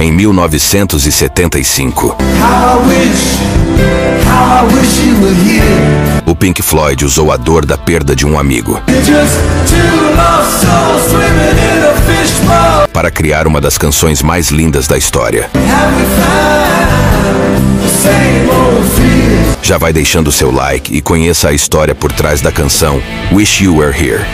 em 1975. O Pink Floyd usou a dor da perda de um amigo para criar uma das canções mais lindas da história. Já vai deixando seu like e conheça a história por trás da canção Wish You Were Here.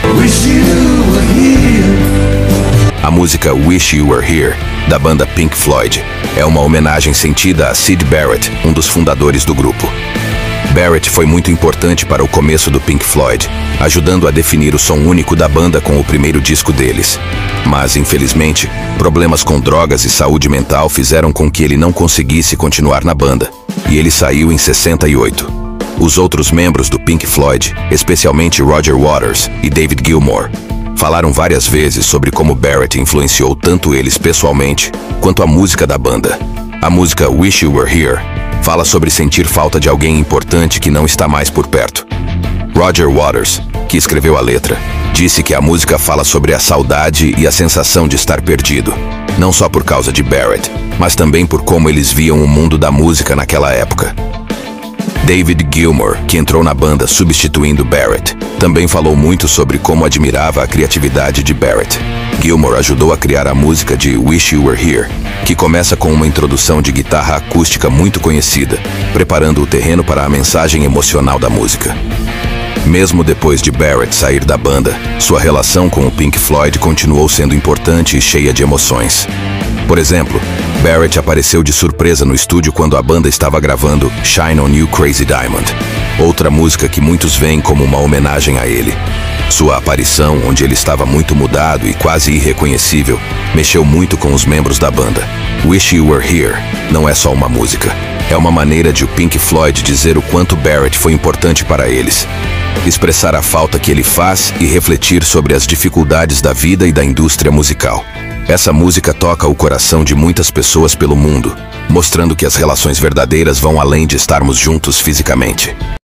A música Wish You Were Here, da banda Pink Floyd, é uma homenagem sentida a Syd Barrett, um dos fundadores do grupo. Barrett foi muito importante para o começo do Pink Floyd, ajudando a definir o som único da banda com o primeiro disco deles. Mas, infelizmente, problemas com drogas e saúde mental fizeram com que ele não conseguisse continuar na banda, e ele saiu em 68. Os outros membros do Pink Floyd, especialmente Roger Waters e David Gilmour, falaram várias vezes sobre como Barrett influenciou tanto eles pessoalmente quanto a música da banda. A música Wish You Were Here fala sobre sentir falta de alguém importante que não está mais por perto. Roger Waters, que escreveu a letra, disse que a música fala sobre a saudade e a sensação de estar perdido, não só por causa de Barrett, mas também por como eles viam o mundo da música naquela época. David Gilmour, que entrou na banda substituindo Barrett, também falou muito sobre como admirava a criatividade de Barrett. Gilmour ajudou a criar a música de Wish You Were Here, que começa com uma introdução de guitarra acústica muito conhecida, preparando o terreno para a mensagem emocional da música. Mesmo depois de Barrett sair da banda, sua relação com o Pink Floyd continuou sendo importante e cheia de emoções. Por exemplo, Barrett apareceu de surpresa no estúdio quando a banda estava gravando Shine On You Crazy Diamond, outra música que muitos veem como uma homenagem a ele. Sua aparição, onde ele estava muito mudado e quase irreconhecível, mexeu muito com os membros da banda. Wish You Were Here não é só uma música, é uma maneira de o Pink Floyd dizer o quanto Barrett foi importante para eles, expressar a falta que ele faz e refletir sobre as dificuldades da vida e da indústria musical. Essa música toca o coração de muitas pessoas pelo mundo, mostrando que as relações verdadeiras vão além de estarmos juntos fisicamente.